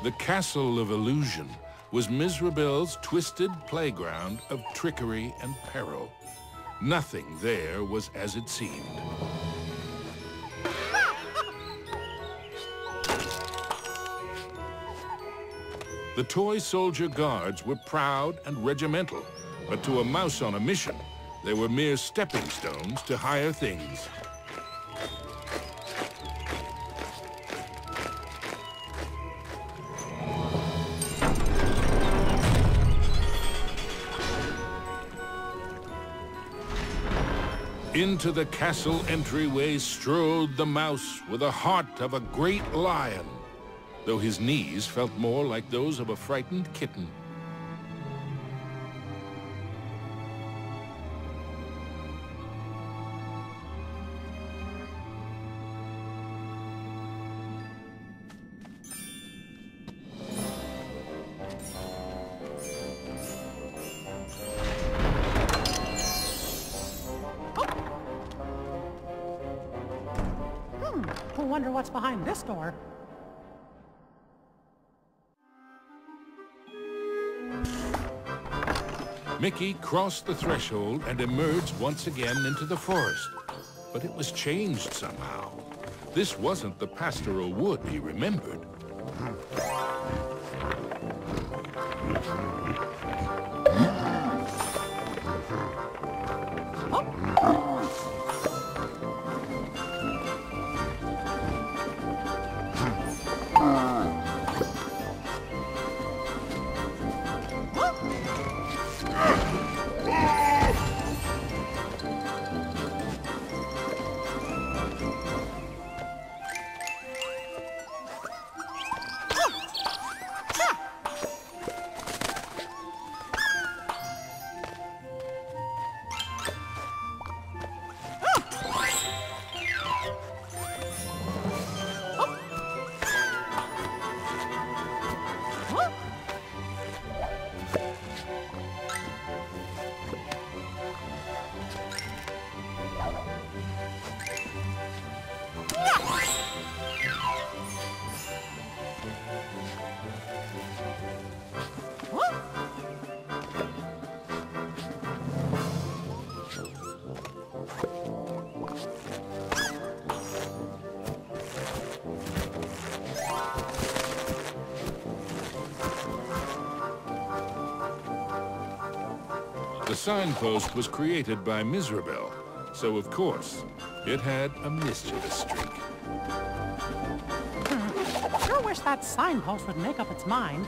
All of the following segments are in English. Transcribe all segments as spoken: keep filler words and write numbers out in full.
The Castle of Illusion was Mizrabel's twisted playground of trickery and peril. Nothing there was as it seemed. The toy soldier guards were proud and regimental, but to a mouse on a mission, they were mere stepping stones to higher things. Into the castle entryway strode the mouse with a heart of a great lion, though his knees felt more like those of a frightened kitten. I wonder what's behind this door. Mickey crossed the threshold and emerged once again into the forest. But it was changed somehow. This wasn't the pastoral wood he remembered. The signpost was created by Mizrabel, so of course, it had a mischievous streak. Hmm. Sure wish that signpost would make up its mind.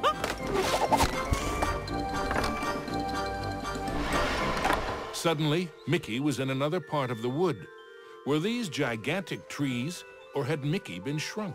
Suddenly, Mickey was in another part of the wood. Were these gigantic trees, or had Mickey been shrunk?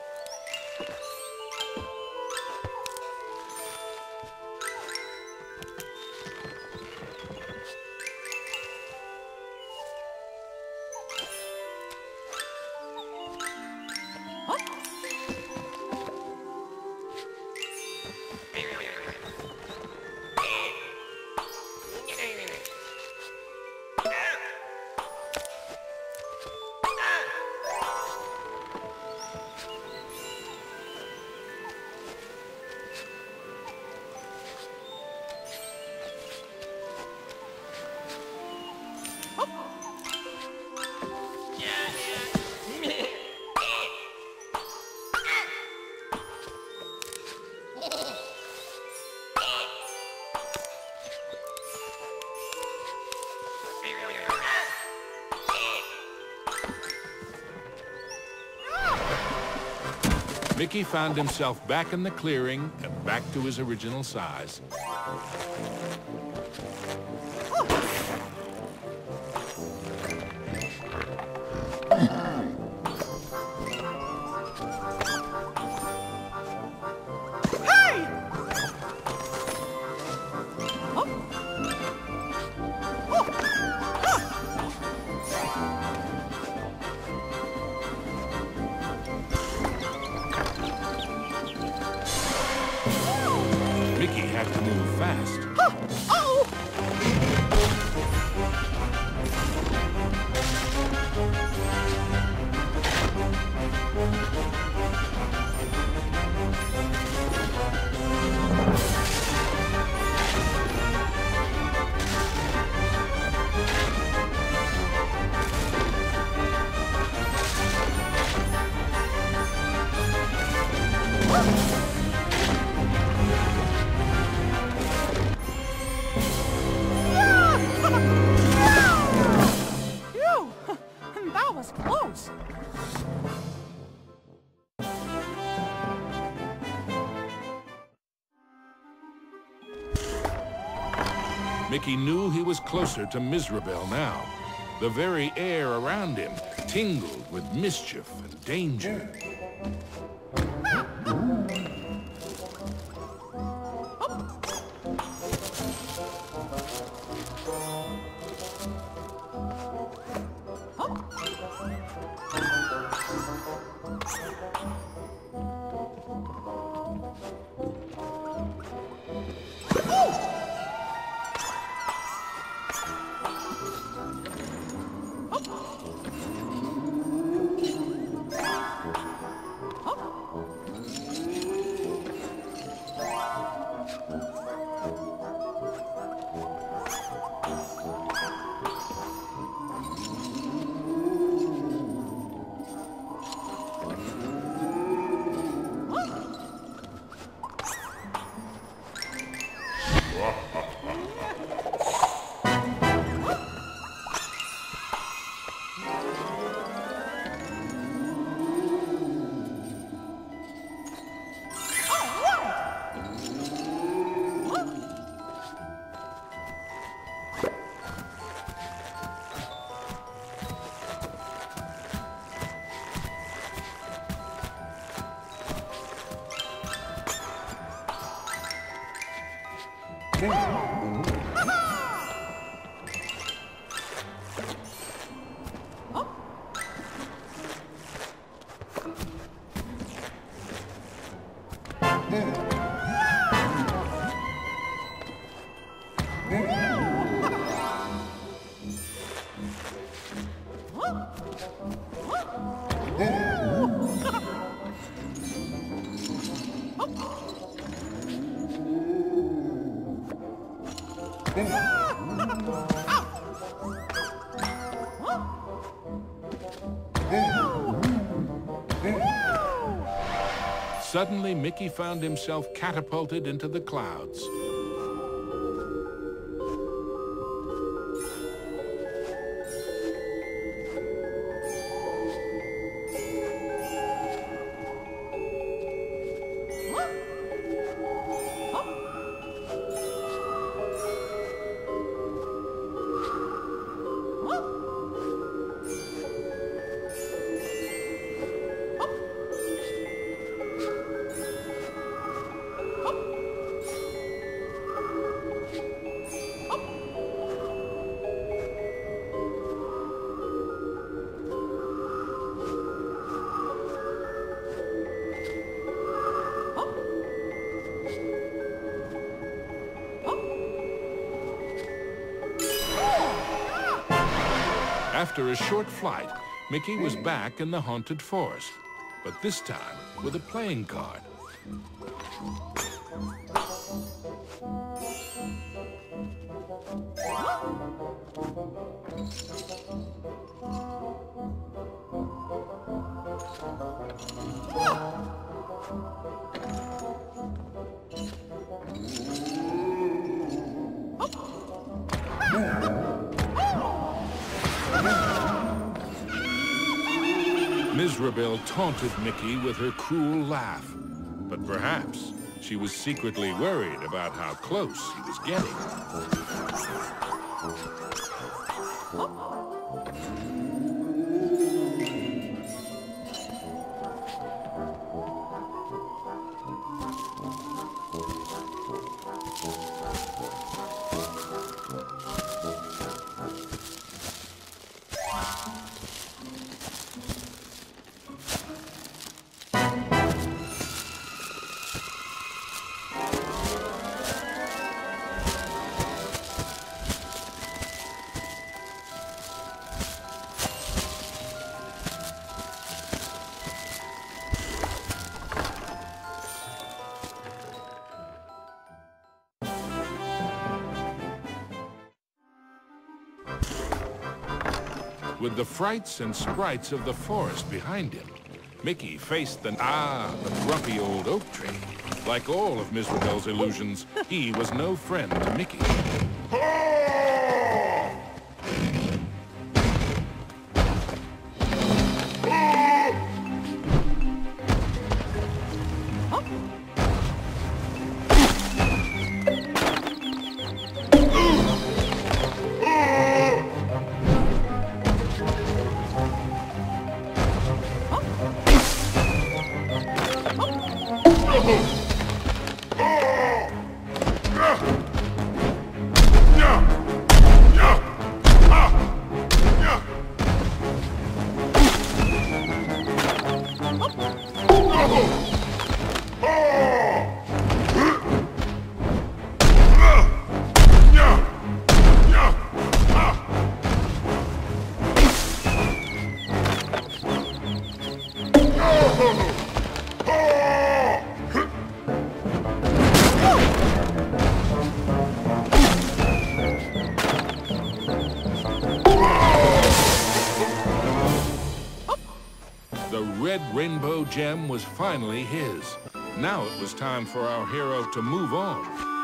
Mickey found himself back in the clearing and back to his original size. Mickey had to move fast. Oh! Oh! Phew! That was close. Mickey knew he was closer to Mizrabel now. The very air around him tingled with mischief and danger. Suddenly, Mickey found himself catapulted into the clouds. After a short flight, Mickey was back in the haunted forest, but this time with a playing card. Mizrabel taunted Mickey with her cruel laugh, but perhaps she was secretly worried about how close he was getting. With the frights and sprites of the forest behind him, Mickey faced the... Ah, the grumpy old oak tree. Like all of Mizrabel's illusions, he was no friend to Mickey. The red rainbow gem was finally his. Now it was time for our hero to move on.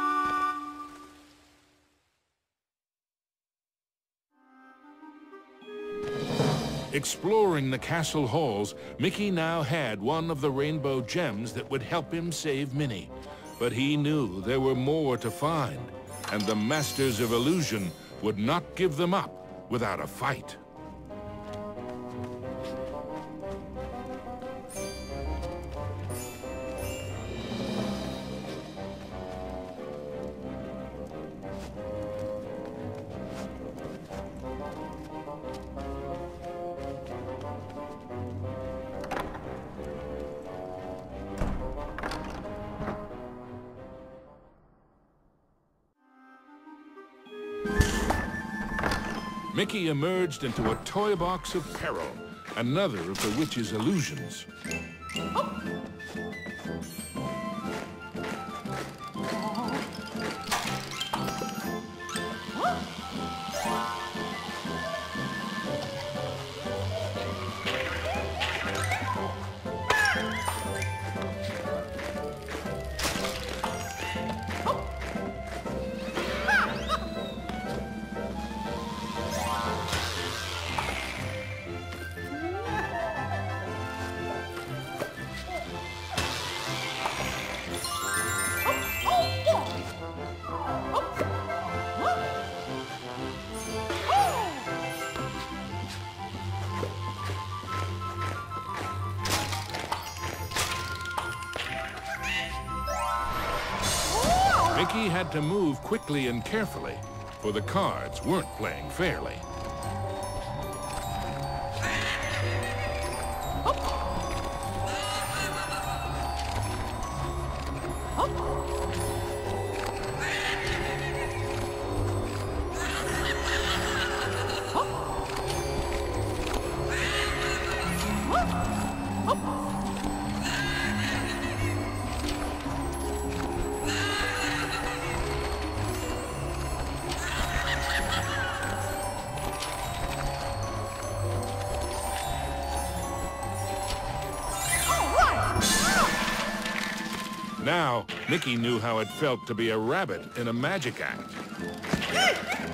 Exploring the castle halls, Mickey now had one of the rainbow gems that would help him save Minnie. But he knew there were more to find, and the Masters of Illusion would not give them up without a fight. Mickey emerged into a toy box of peril, another of the witch's illusions. Oh. Mickey had to move quickly and carefully, for the cards weren't playing fairly. Now, Mickey knew how it felt to be a rabbit in a magic act.